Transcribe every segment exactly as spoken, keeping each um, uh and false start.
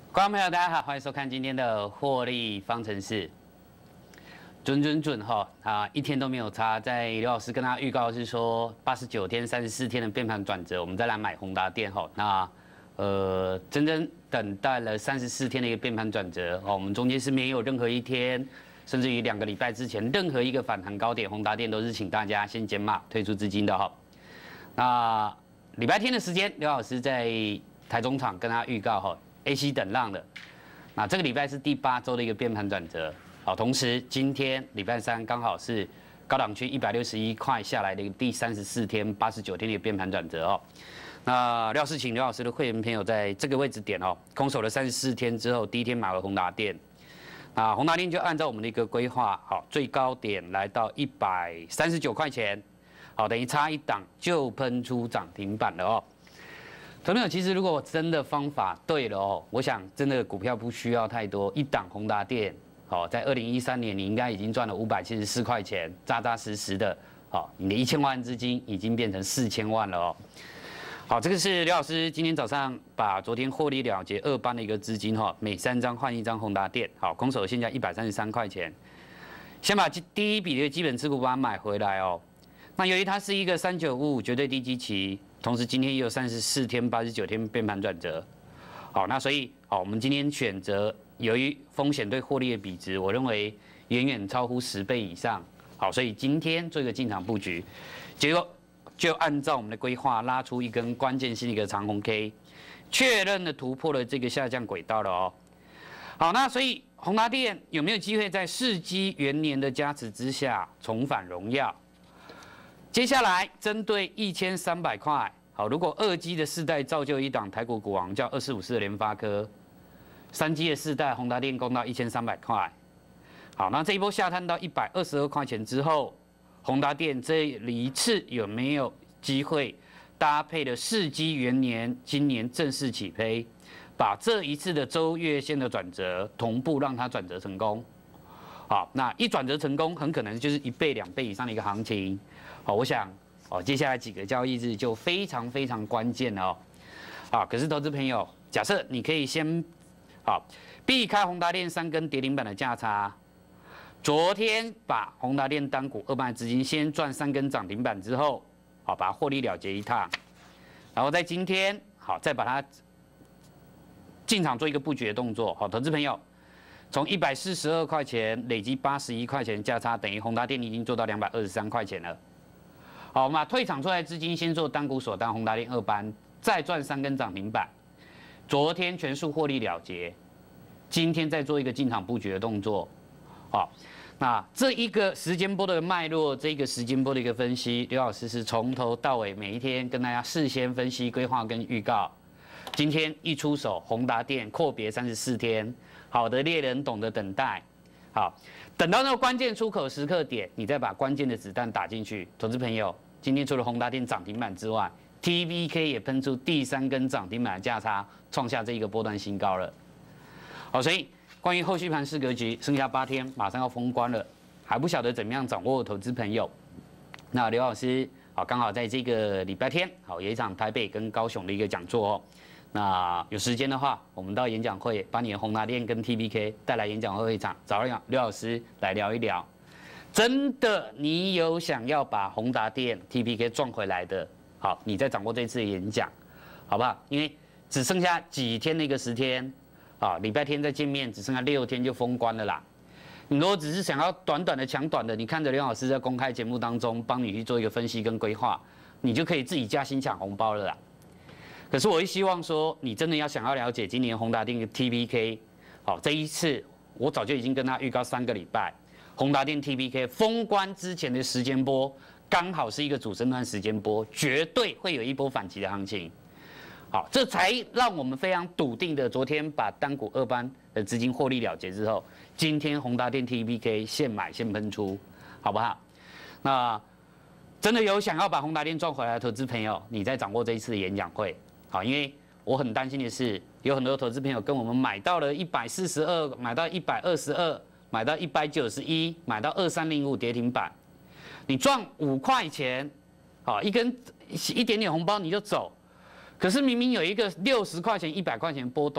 观众朋友，大家好，欢迎收看今天的获利方程式。准准准哈啊，一天都没有差。在刘老师跟大家预告是说，八十九天、三十四天的变盘转折，我们再来买宏达电哈。那呃，真正等待了三十四天的一个变盘转折哦，我们中间是没有任何一天，甚至于两个礼拜之前，任何一个反弹高点，宏达电都是请大家先减码退出资金的哈。那礼拜天的时间，刘老师在台中场跟大家预告哈。A C 等浪的，那这个礼拜是第八周的一个变盘转折，好，同时今天礼拜三刚好是高档区一百六十一块下来的一个第三十四天、八十九天的一个变盘转折哦。那廖世请刘老师的会员朋友在这个位置点哦，空手了三十四天之后，第一天买了宏达电，那宏达电就按照我们的一个规划，好，最高点来到一百三十九块钱，好，等于差一档就喷出涨停板了哦。朋友，其实如果真的方法对了哦，我想真的股票不需要太多，一档宏达电，好，在二零一三年你应该已经赚了五百七十四块钱，扎扎实实的，好，你的一千万资金已经变成四千万了哦。好，这个是刘老师今天早上把昨天获利了结二班的一个资金哈，每三张换一张宏达电，好，空手现价一百三十三块钱，先把第一笔的基本持股把它买回来哦。那由于它是一个三九五五绝对低基期。同时，今天也有三十四天、八十九天变盘转折，好，那所以，好，我们今天选择由于风险对获利的比值，我认为远远超乎十倍以上，好，所以今天做一个进场布局，结果就按照我们的规划拉出一根关键性的一个长红 K， 确认的突破了这个下降轨道了哦。好，那所以宏达电有没有机会在世纪元年的加持之下重返荣耀？接下来针对一千三百块，好，如果二 G 的世代造就一档台股股王叫二四五四的联发科，三 G 的世代宏达电攻到一千三百块，好，那这一波下探到一百二十二块钱之后，宏达电这一次有没有机会搭配的世纪元年今年正式起飞，把这一次的周月线的转折同步让它转折成功？好，那一转折成功，很可能就是一倍、两倍以上的一个行情。好，我想哦，接下来几个交易日就非常非常关键了哦。好，可是投资朋友，假设你可以先好避开宏达电三根跌停板的价差，昨天把宏达电单股二班资金先赚三根涨停板之后，好把它获利了结一趟，然后在今天好再把它进场做一个布局的动作。好，投资朋友。从一百四十二块钱累积八十一块钱价差，等于宏达电已经做到两百二十三块钱了。好，我们把退场出来资金先做单股锁单，宏达电二班再赚三根涨停板，昨天全数获利了结，今天再做一个进场布局的动作。好，那这一个时间波的脉络，这一个时间波的一个分析，刘老师是从头到尾每一天跟大家事先分析、规划跟预告。今天一出手，宏达电阔别三十四天。好的猎人懂得等待，好，等到那个关键出口时刻点，你再把关键的子弹打进去。投资朋友，今天除了宏达电涨停板之外 ，T V K 也喷出第三根涨停板的价差，创下这一个波段新高了。好，所以关于后续盘势格局，剩下八天马上要封关了，还不晓得怎么样掌握投资朋友。那刘老师好，刚好在这个礼拜天，好有一场台北跟高雄的一个讲座哦。那有时间的话，我们到演讲会把你的宏达电跟 T B K 带来演讲会会场，找刘老师来聊一聊。真的，你有想要把宏达电 T B K 赚回来的，好，你再掌握这次的演讲，好不好？因为只剩下几天的一个十天，啊，礼拜天再见面，只剩下六天就封关了啦。你如果只是想要短短的抢短的，你看着刘老师在公开节目当中帮你去做一个分析跟规划，你就可以自己加薪抢红包了啦。可是我会希望说，你真的要想要了解今年宏达电的 T B K， 好，这一次我早就已经跟他预告三个礼拜，宏达电 T B K 封关之前的时间波，刚好是一个主升段时间波，绝对会有一波反击的行情。好，这才让我们非常笃定的，昨天把单股二班的资金获利了结之后，今天宏达电 T B K 现买现喷出，好不好？那真的有想要把宏达电赚回来的投资朋友，你在掌握这一次的演讲会。好，因为我很担心的是，有很多投资朋友跟我们买到了一百四十二，买到一百二十二，买到一百九十一，买到二三零五跌停板，你赚五块钱，好，一根一点点红包你就走，可是明明有一个六十块钱、一百块钱波段，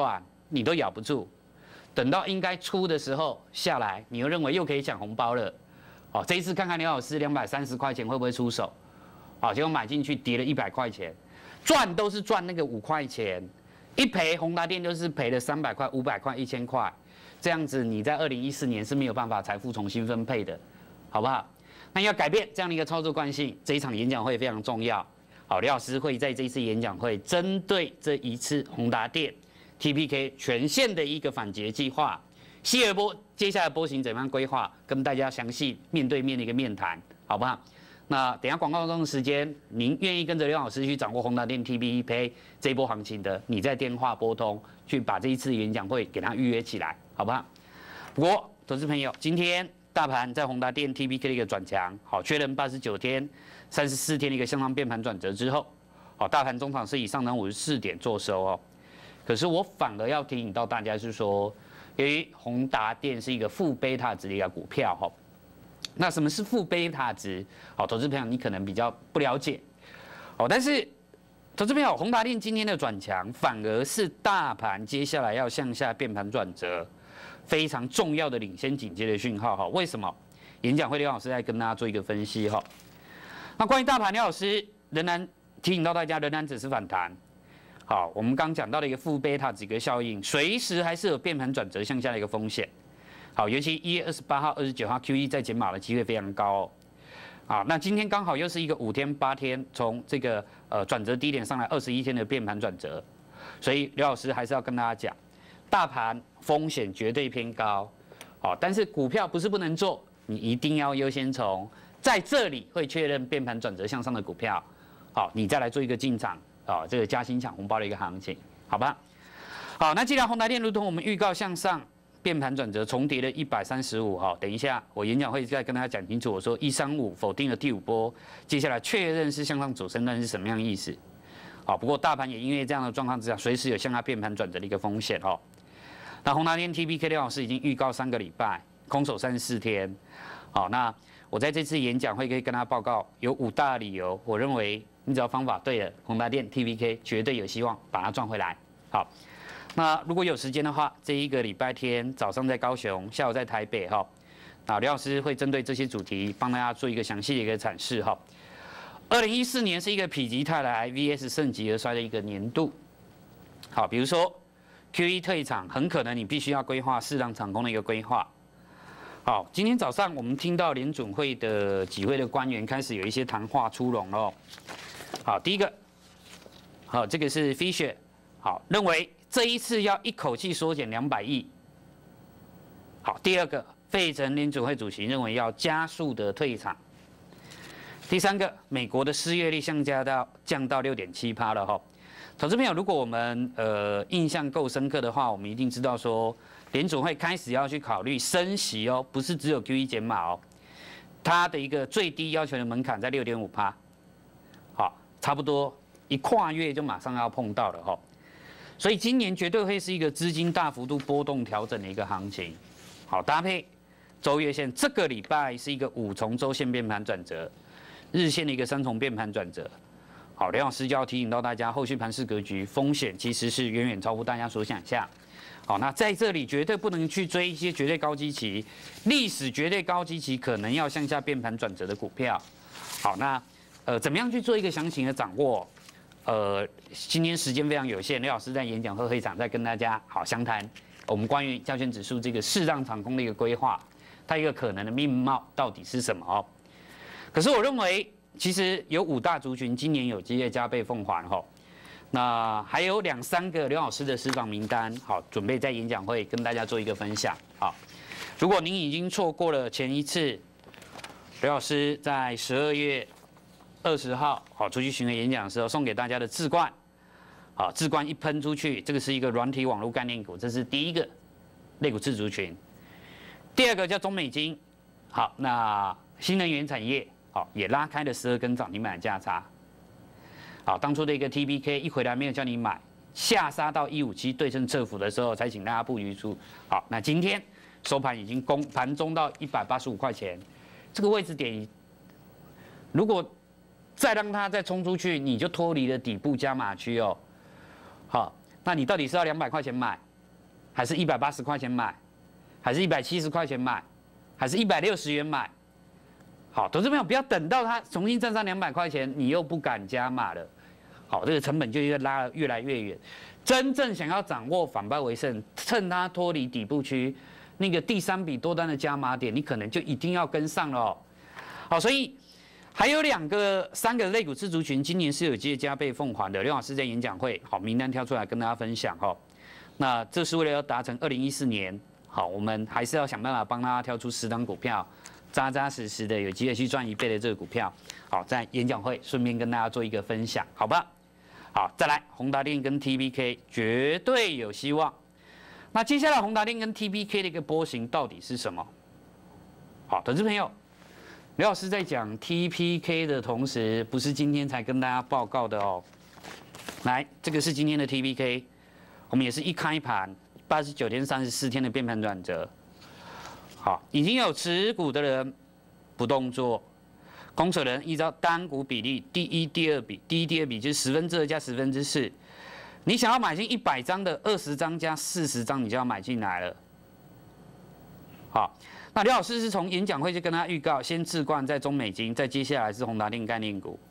你都咬不住，等到应该出的时候下来，你又认为又可以抢红包了。好，这一次看看刘老师两百三十块钱会不会出手？好，结果买进去跌了一百块钱，赚都是赚那个五块钱，一赔宏达电就是赔了三百块、五百块、一千块，这样子你在二零一四年是没有办法财富重新分配的，好不好？那要改变这样的一个操作惯性，这一场演讲会非常重要。好，刘老师会在这一次演讲会针对这一次宏达电 T P K 全线的一个反击计划，希尔波接下来波形怎么样规划，跟大家详细面对面的一个面谈，好不好？那等一下广告中的时间，您愿意跟着刘老师去掌握宏达电 T P K 这一波行情的，你在电话拨通去把这一次演讲会给它预约起来，好不好？不过，投资朋友，今天大盘在宏达电 T P K 的一个转强，好，确认八十九天、三十四天的一个向上变盘转折之后，好，大盘中场是以上涨五十四点做收哦。可是我反而要提醒到大家是说，由于宏达电是一个负贝塔值的一个股票哈。那什么是负贝塔值？好，投资朋友你可能比较不了解，哦，但是投资朋友，宏达电今天的转强，反而是大盘接下来要向下变盘转折非常重要的领先警戒的讯号哈。为什么？演讲会刘老师在跟大家做一个分析哈。那关于大盘，刘老师仍然提醒到大家，仍然只是反弹。好，我们刚讲到的一个负贝塔值一个效应，随时还是有变盘转折向下的一个风险。好，尤其一月二十八号、二十九号 Q E 再减码的机会非常高哦。好，那今天刚好又是一个五天、八天从这个呃转折低点上来二十一天的变盘转折，所以刘老师还是要跟大家讲，大盘风险绝对偏高。好，但是股票不是不能做，你一定要优先从在这里会确认变盘转折向上的股票，好，你再来做一个进场啊，这个加薪抢红包的一个行情，好吧？好，那既然宏达电如同我们预告向上。变盘转折重叠了一百三十五哈，等一下我演讲会再跟大家讲清楚。我说一三五否定了第五波，接下来确认是向上主升段是什么样意思？好，不过大盘也因为这样的状况之下，随时有向它变盘转折的一个风险哈。那宏达电 T P K 刘老师已经预告三个礼拜，空手三十四天。好，那我在这次演讲会可以跟大家报告，有五大理由，我认为你只要方法对了，宏达电 T P K 绝对有希望把它赚回来。好。那如果有时间的话，这一个礼拜天早上在高雄，下午在台北哈，那刘老师会针对这些主题帮大家做一个详细的一个阐释哈。二零一四年是一个否极泰来 V S 盛极而衰的一个年度，好，比如说 Q E 退场，很可能你必须要规划适当场空的一个规划。好，今天早上我们听到联准会的几位的官员开始有一些谈话出笼了。好，第一个，好，这个是 Fisher， 好，认为。这一次要一口气缩减两百亿。好，第二个，费城联准会主席认为要加速的退场。第三个，美国的失业率降加到降到六点七趴了哈。投资朋友，如果我们呃印象够深刻的话，我们一定知道说，联准会开始要去考虑升息哦，不是只有 Q E 减码哦，它的一个最低要求的门槛在六点五趴。好，差不多一跨越就马上要碰到了哈。所以今年绝对会是一个资金大幅度波动调整的一个行情，好搭配周月线，这个礼拜是一个五重周线变盘转折，日线的一个三重变盘转折。好，刘老师就要提醒到大家，后续盘势格局风险其实是远远超乎大家所想象。好，那在这里绝对不能去追一些绝对高基期、历史绝对高基期可能要向下变盘转折的股票。好，那呃怎么样去做一个详情的掌握？呃，今天时间非常有限，刘老师在演讲会会场再跟大家好详谈我们关于加权指数这个适当场空的一个规划，它一个可能的面貌到底是什么哦？可是我认为，其实有五大族群今年有机会加倍奉还哈。那还有两三个刘老师的私房名单，好，准备在演讲会跟大家做一个分享。好，如果您已经错过了前一次刘老师在十二月二十号好出去巡回演讲的时候送给大家的智冠，好，智冠一喷出去，这个是一个软体网络概念股，这是第一个类股次族群。第二个叫中美金，好，那新能源产业好也拉开了十二根涨停板的价差。好，当初的一个 T B K 一回来没有叫你买，下杀到一五七对称侧幅的时候才请大家布局出。好，那今天收盘已经攻盘中到一百八十五块钱，这个位置点，如果再让它再冲出去，你就脱离了底部加码区哦。好，那你到底是要两百块钱买， 还是一百八十块钱买，还是一百七十块钱买，还是一百六十元买？好，投资朋友不要等到它重新站上两百块钱，你又不敢加码了。好，这个成本就越拉得越来越远。真正想要掌握反败为胜，趁它脱离底部区那个第三笔多单的加码点，你可能就一定要跟上了哦。好，所以还有两个、三个类股次族群，今年是有机会加倍奉还的。刘老师在演讲会，好名单挑出来跟大家分享哈。那这是为了要达成二零一四年，好，我们还是要想办法帮大家挑出十档股票。扎扎实实的有机会去赚一倍的这个股票，好，在演讲会顺便跟大家做一个分享，好吧？好，再来，宏达电跟 T B K 绝对有希望。那接下来宏达电跟 T B K 的一个波形到底是什么？好，投资朋友，刘老师在讲 T B K 的同时，不是今天才跟大家报告的哦。来，这个是今天的 T B K， 我们也是一开盘八十九天三十四天的变盘转折。好，已经有持股的人不动作，空手人依照单股比例，第一、第二笔，第一、第二笔就是十分之二加十分之四。你想要买进一百张的，二十张加四十张，你就要买进来了。好，那刘老师是从演讲会就跟他预告，先置冠在中美金，再接下来是宏达电概念股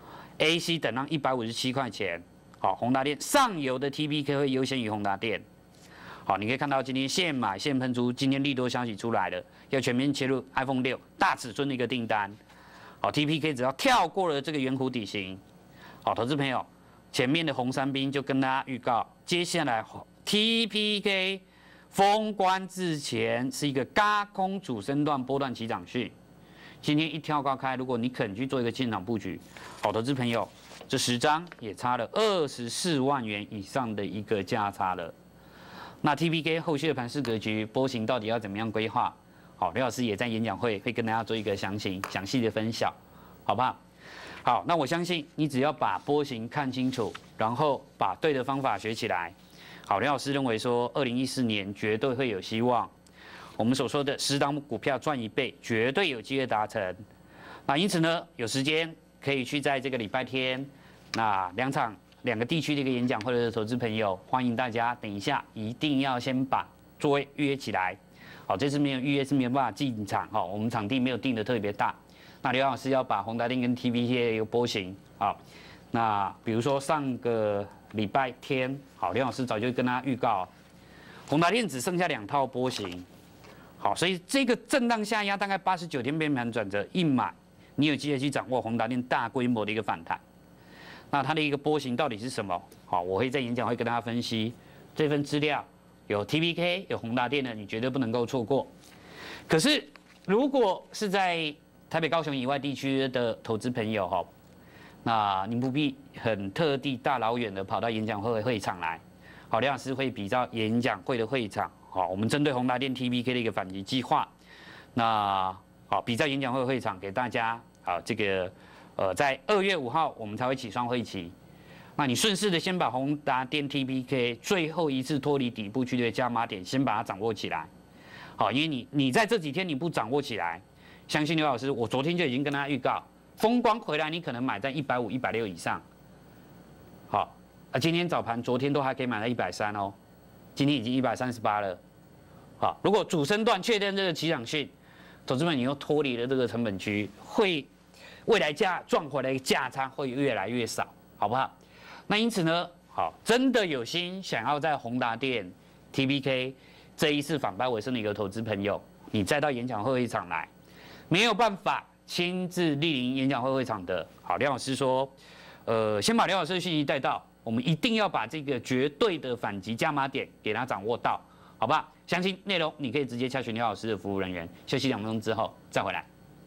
，A C 等到一百五十七块钱。好，宏达电上游的 T B K 会优先于宏达电。好，你可以看到今天现买现喷出，今天利多消息出来了，要全面切入 iPhone 六大尺寸的一个订单。好 ，T P K 只要跳过了这个圆弧底型，好，投资朋友，前面的红三兵就跟大家预告，接下来 T P K 封关之前是一个轧空主升段波段起涨讯，今天一跳高开，如果你肯去做一个进场布局，好，投资朋友，这十张也差了二十四万元以上的一个价差了。那 T B K 后续的盘势格局、波形到底要怎么样规划？好，刘老师也在演讲会会跟大家做一个详情、详细的分享，好不好？好，那我相信你只要把波形看清楚，然后把对的方法学起来。好，刘老师认为说，二零一四年绝对会有希望。我们所说的十档股票赚一倍，绝对有机会达成。那因此呢，有时间可以去在这个礼拜天，那两场。两个地区的一个演讲会的投资朋友，欢迎大家等一下一定要先把座位预约起来。好，这次没有预约是没有办法进场哈，我们场地没有定的特别大。那刘老师要把宏达电跟 T B K 的一个波形，好，那比如说上个礼拜天，好，刘老师早就跟大家预告，宏达电只剩下两套波形，好，所以这个震荡下压大概八十九天变盘转折一买，你有机会去掌握宏达电大规模的一个反弹。那它的一个波形到底是什么？好，我会在演讲会跟大家分析这份资料，有 T B K 有宏达电的，你绝对不能够错过。可是如果是在台北、高雄以外地区的投资朋友哈，那您不必很特地大老远的跑到演讲会会场来。好，刘老师会比照演讲会的会场，好，我们针对宏达电 T B K 的一个反击计划，那好比照演讲会会场给大家好这个。呃，在二月五号我们才会起双会期，那你顺势的先把宏达电 T B K 最后一次脱离底部区的加码点，先把它掌握起来。好，因为你你在这几天你不掌握起来，相信刘老师，我昨天就已经跟大家预告，风光回来你可能买在一百五、一百六以上。好，啊，今天早盘昨天都还可以买到一百三哦，今天已经一百三十八了。好，如果主升段确认这个起涨讯，投资们你又脱离了这个成本区，会。未来价赚回来的价差会越来越少，好不好？那因此呢，好，真的有心想要在宏达电、T B K 这一次反败为胜的一个投资朋友，你再到演讲会会场来，没有办法亲自莅临演讲会会场的，好，廖老师说，呃，先把廖老师的讯息带到，我们一定要把这个绝对的反击加码点给他掌握到，好不好？详细内容你可以直接洽询廖老师的服务人员。休息两分钟之后再回来。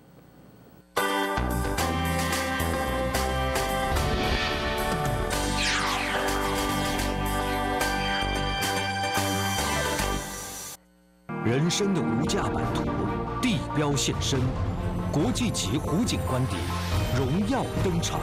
人生的无价版图，地标现身，国际级湖景观点，荣耀登场。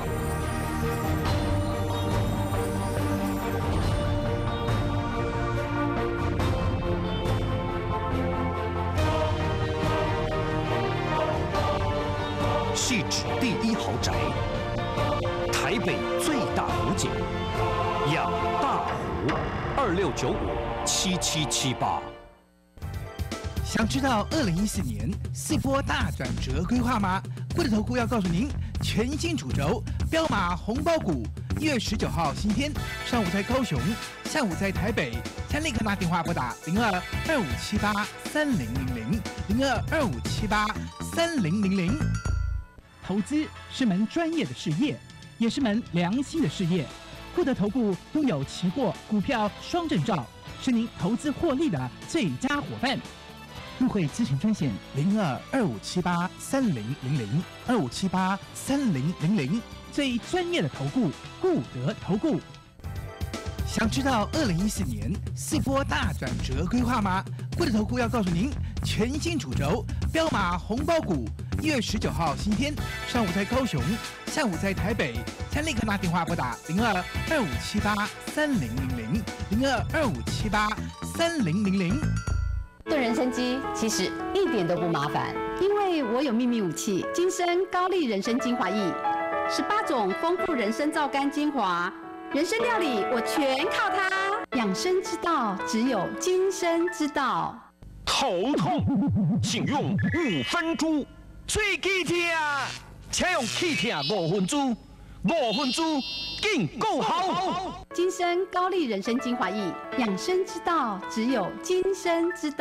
汐止第一豪宅，台北最大湖景，养大湖。二二六九五七七七八。 想知道二零一四年四波大转折规划吗？贵的投顾要告诉您，全新主轴标码红包股，一月十九号星期天上午在高雄，下午在台北，请立刻拿电话拨打零二二五七八三零零零零二二五七八三零零零。投资是门专业的事业，也是门良心的事业。贵的投顾拥有期货、股票双证照，是您投资获利的最佳伙伴。入会咨询专线零二二五七八三零零零二五七八三零零零，最专业的投顾，固德投顾。想知道二零一四年四波大转折规划吗？贵的投顾要告诉您，全新主轴标码红包股，一月十九号星期天上午在高雄，下午在台北，请立刻拿电话拨打零二二五七八三零零零零二二五七八三零零零。 炖人参鸡其实一点都不麻烦，因为我有秘密武器——金参高丽人参精华液，十八种丰富人参皂苷精华，人参料理我全靠它。养生之道，只有金参之道。 头痛，请用五分猪。 最忌痛，请用气痛五分猪，五分猪更够好。 金参高丽人参精华液，养生之道，只有金参之道。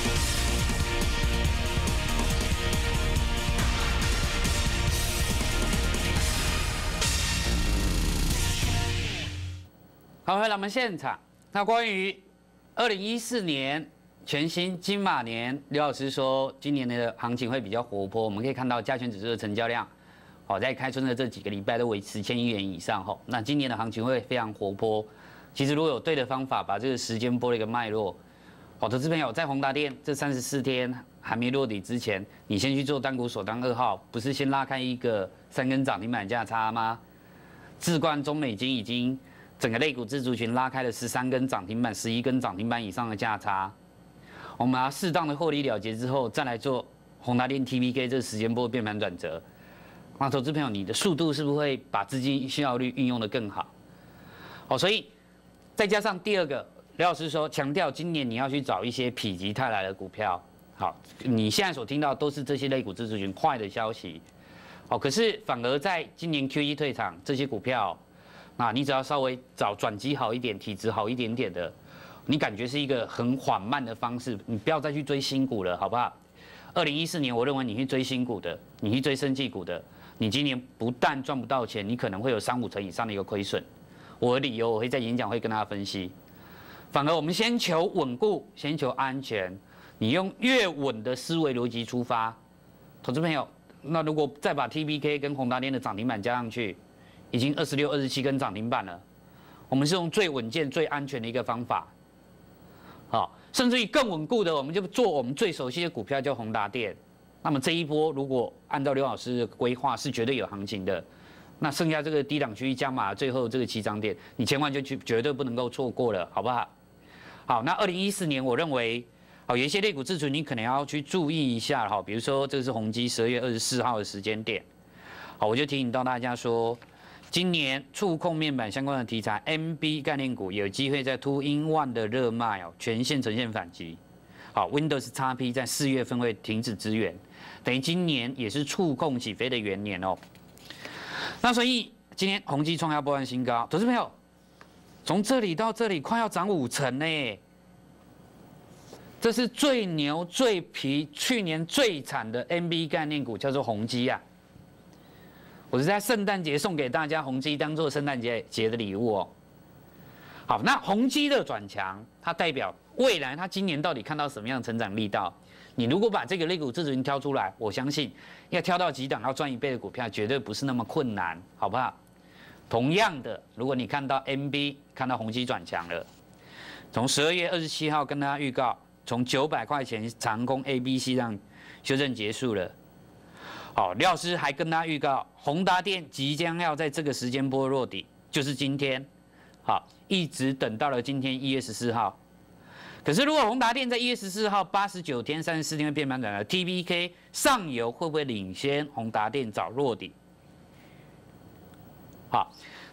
好，回来我们现场。那关于二零一四年全新金马年，刘老师说今年的行情会比较活泼。我们可以看到加权指数的成交量，好，在开春的这几个礼拜都维持千亿元以上。吼，那今年的行情会非常活泼。其实如果有对的方法，把这个时间拨了一个脉络，好，投资朋友在宏达电这三十四天还没落底之前，你先去做单股锁单二号，不是先拉开一个三根涨停板价差吗？智冠、中美金已经整个类股自族群拉开了十三根涨停板、十一根涨停板以上的价差，我们要适当的获利了结之后，再来做宏达电 T V K 这个时间波变盘转折。那投资朋友，你的速度是不是会把资金效率运用得更好？好，所以再加上第二个，刘老师说强调今年你要去找一些否极泰来的股票。好，你现在所听到都是这些类股自族群坏的消息。好，可是反而在今年 Q 一 退场这些股票。那你只要稍微找转机好一点、体质好一点点的，你感觉是一个很缓慢的方式，你不要再去追新股了，好不好？二零一四年，我认为你去追新股的，你去追生技股的，你今年不但赚不到钱，你可能会有三五成以上的一个亏损。我的理由我会在演讲会跟大家分析。反而我们先求稳固，先求安全，你用越稳的思维逻辑出发，投资朋友，那如果再把 T B K 跟宏达电的涨停板加上去。已经二十六、二十七根涨停板了，我们是用最稳健、最安全的一个方法，好，甚至于更稳固的，我们就做我们最熟悉的股票，叫宏达电。那么这一波如果按照刘老师的规划，是绝对有行情的。那剩下这个低档区域加码，最后这个起涨点，你千万就去绝对不能够错过了，好不好？好，那二零一四年，我认为，好有一些类股自存，你可能要去注意一下，哈，比如说这个是宏基十二月二十四号的时间点，好，我就提醒到大家说。今年触控面板相关的题材 ，M B 概念股有机会在 Two in One 的热卖哦，全线呈现反击。好 ，Windows X P 在四月份会停止支援，等于今年也是触控起飞的元年哦。那所以今天宏基创下波段新高，投资朋友，从这里到这里快要涨五成呢，这是最牛最皮，去年最惨的 M B 概念股叫做宏基啊。我是在圣诞节送给大家宏基当做圣诞节节的礼物哦。好，那宏基的转强，它代表未来它今年到底看到什么样的成长力道？你如果把这个类股自主挑出来，我相信要挑到几档要赚一倍的股票，绝对不是那么困难，好不好？同样的，如果你看到 M B 看到宏基转强了，从十二月二十七号跟大家预告，从九百块钱长空 A B C 让修正结束了。好，廖老师还跟大家预告，宏达电即将要在这个时间波落底，就是今天。好，一直等到了今天一月十四号。可是如果宏达电在一月十四号八十九天、三十四天变盘转了 ，T B K 上游会不会领先宏达电早落底？好，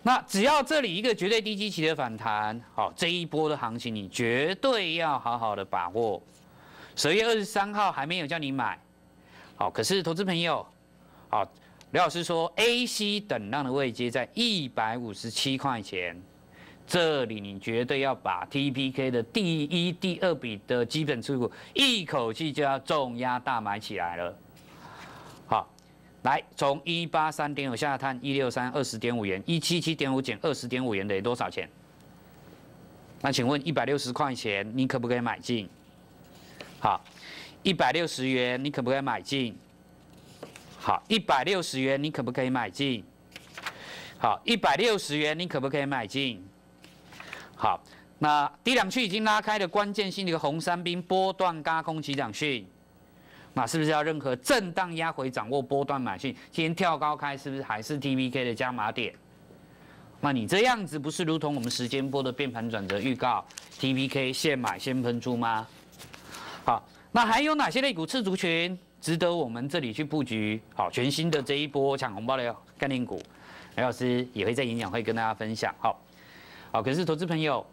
那只要这里一个绝对低基期的反弹，好，这一波的行情你绝对要好好的把握。十二月二十三号还没有叫你买，好，可是投资朋友，好，刘老师说 A C 等量的位阶在一百五十七块钱，这里你绝对要把 T P K 的第一、第二笔的基本持股一口气就要重压大买起来了。好，来从一八三点五下探一六三二十点五元，一七七点五减二十点五元等于多少钱？那请问一百六十块钱你可不可以买进？好，一百六十元你可不可以买进？好，一百六十元你可不可以买进？好，一百六十元你可不可以买进？好，那低档区已经拉开了关键性的一个红三兵波段轧空起涨讯，那是不是要任何震荡压回掌握波段买讯？今天跳高开是不是还是 T P K 的加码点？那你这样子不是如同我们时间波的变盘转折预告 ，T P K 现买现喷出吗？好，那还有哪些类股次族群值得我们这里去布局？好，全新的这一波抢红包的概念股，刘老师也会在演讲会跟大家分享。好，好，可是投资朋友，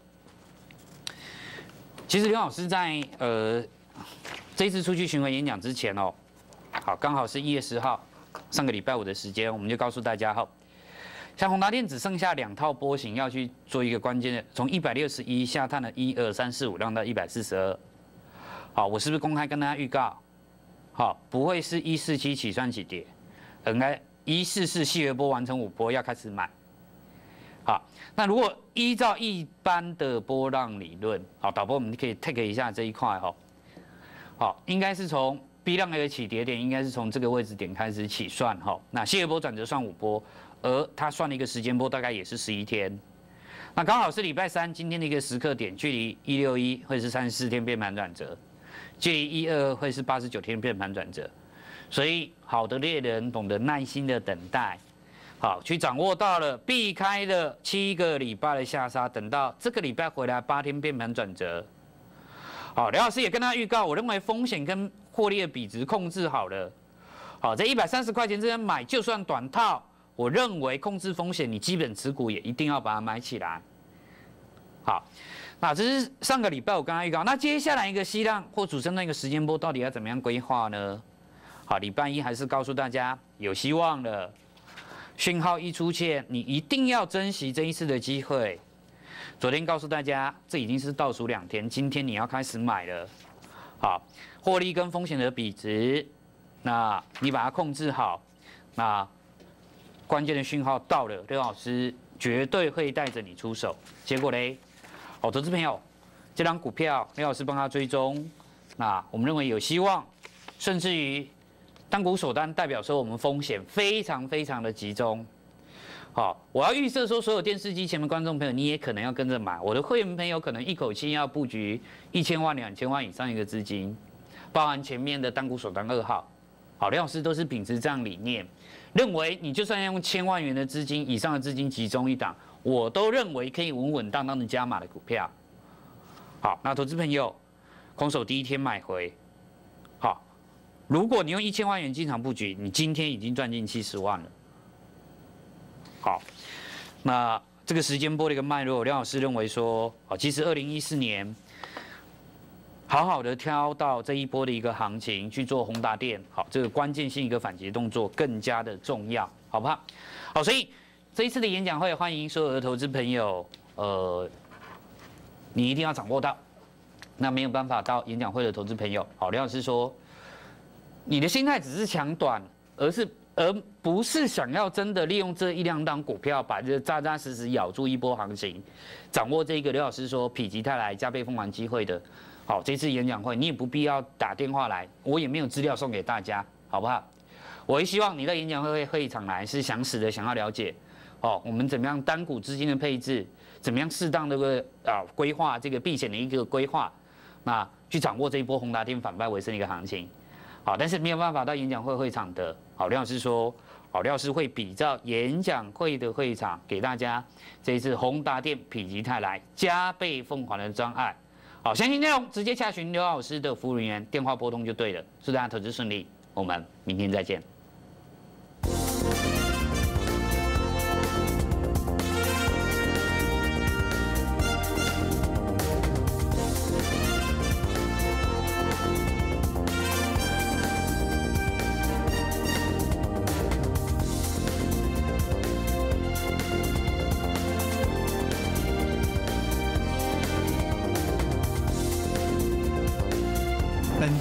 其实刘老师在呃这一次出去巡回演讲之前哦，好，刚好是一月十号，上个礼拜五的时间，我们就告诉大家，哈，像宏达电只剩下两套波形要去做一个关键的，从一百六十一下探了一二三四五，让到一百四十二。好，我是不是公开跟大家预告？好，不会是一四七起算起跌，应该一四四细微波完成五波要开始买。好，那如果依照一般的波浪理论，好，导播我们可以 take 一下这一块哈。好，应该是从 B 浪的起跌点，应该是从这个位置点开始起算哈。那细微波转折算五波，而它算了一个时间波，大概也是十一天。那刚好是礼拜三今天的一个时刻点，距离一六一会是三十四天变盘转折。距离一二会是八十九天变盘转折，所以好的猎人懂得耐心的等待，好去掌握到了避开了七个礼拜的下杀，等到这个礼拜回来八天变盘转折。好，刘老师也跟他预告，我认为风险跟获利的比值控制好了，好在一百三十块钱这边买，就算短套，我认为控制风险，你基本持股也一定要把它买起来。好。那这是上个礼拜我刚刚预告，那接下来一个息浪或主升的一个时间波到底要怎么样规划呢？好，礼拜一还是告诉大家有希望了，讯号一出现，你一定要珍惜这一次的机会。昨天告诉大家，这已经是倒数两天，今天你要开始买了。好，获利跟风险的比值，那你把它控制好，那关键的讯号到了，刘老师绝对会带着你出手。结果嘞？好，投资朋友，这张股票刘老师帮他追踪，那我们认为有希望，甚至于单股锁单代表说我们风险非常非常的集中。好，我要预设说所有电视机前面观众朋友，你也可能要跟着买，我的会员朋友可能一口气要布局一千万、两千万以上一个资金，包含前面的单股锁单二号。好，刘老师都是秉持这样理念，认为你就算要用千万元的资金以上的资金集中一档。我都认为可以稳稳当当的加码的股票。好，那投资朋友，空手第一天买回，好，如果你用一千万元进场布局，你今天已经赚进七十万了。好，那这个时间波的一个脉络，梁老师认为说，哦，其实二零一四年，好好的挑到这一波的一个行情去做宏达电，好，这个关键性一个反击动作更加的重要，好不好？好，所以。这一次的演讲会，欢迎所有的投资朋友，呃，你一定要掌握到。那没有办法到演讲会的投资朋友，好，刘老师说，你的心态只是抢短，而是而不是想要真的利用这一两档股票，把这扎扎实实咬住一波行情，掌握这个刘老师说否极泰来加倍奉还机会的。好，这次演讲会你也不必要打电话来，我也没有资料送给大家，好不好？我也希望你在演讲会会议场来是详实的，想要了解。哦，我们怎么样单股资金的配置，怎么样适当的个啊规划这个避险的一个规划，那去掌握这一波宏达电反败为胜的一个行情。好，但是没有办法到演讲会会场的，好，廖老师说，好，廖老师会比照演讲会的会场给大家这一次宏达电否极泰来加倍奉还的专案。好，详细内容直接洽询刘老师的服务人员，电话拨通就对了。祝大家投资顺利，我们明天再见。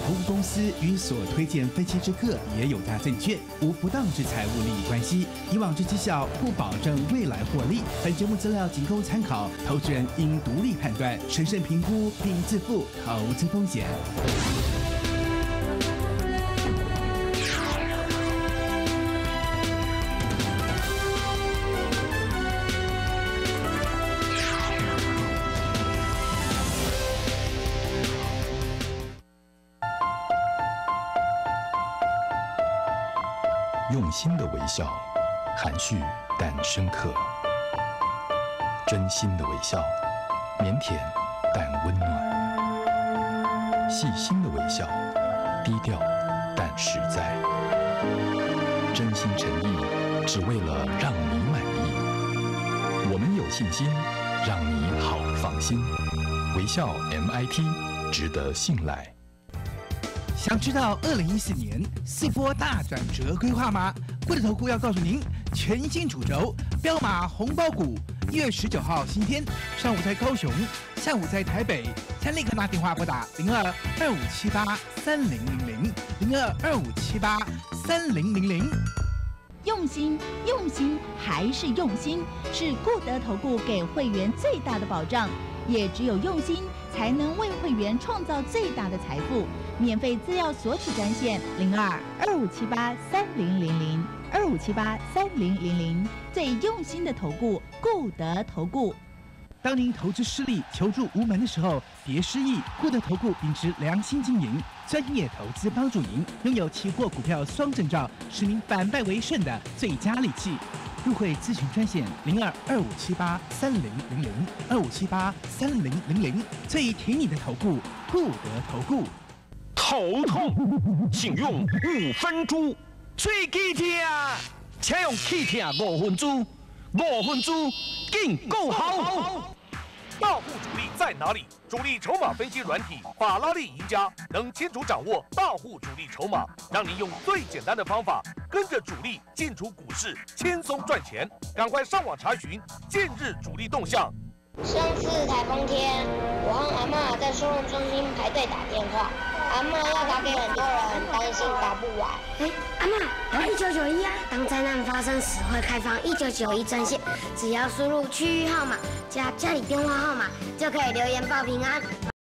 投顾公司与所推荐分期之客也有价证券无不当之财务利益关系，以往之绩效不保证未来获利。本节目资料仅供参考，投资人应独立判断、审慎评估并自负投资风险。 用心的微笑，含蓄但深刻；真心的微笑，腼腆但温暖；细心的微笑，低调但实在。真心诚意，只为了让你满意。我们有信心，让你好放心。微笑 M I T， 值得信赖。 想知道二零一四年四波大转折规划吗？贵的投顾要告诉您，全新主轴标码红包股，一月十九号星期天上午在高雄，下午在台北，请立刻拿电话拨打零二二五七八三零零零零二二五七八三零零零。 用心，用心还是用心，是固德投顾给会员最大的保障。也只有用心，才能为会员创造最大的财富。免费资料索取专线零二二五七八三零零零二五七八三零零零，最用心的投顾，固德投顾。 当您投资失利、求助无门的时候，别失意。固德投顾秉持良心经营，专业投资帮助您，拥有期货、股票双证照，使您反败为胜的最佳利器。入会咨询专线零二二五七八三零零零二五七八三零零零，最挺你的投顾，固德投顾。 头痛，请用五分猪。 喙齿痛，请用气痛五分猪。五分猪更够好。 大户主力在哪里？主力筹码分析软体法拉利赢家能清楚掌握大户主力筹码，让您用最简单的方法跟着主力进出股市，轻松赚钱。赶快上网查询近日主力动向。 上次台风天，我和阿嬷在收容中心排队打电话，阿嬷要打给很多人，担心打不完。 哎，阿嬷，有一九九一啊！当灾难发生时，会开放一九九一专线，只要输入区域号码加家里电话号码，就可以留言报平安。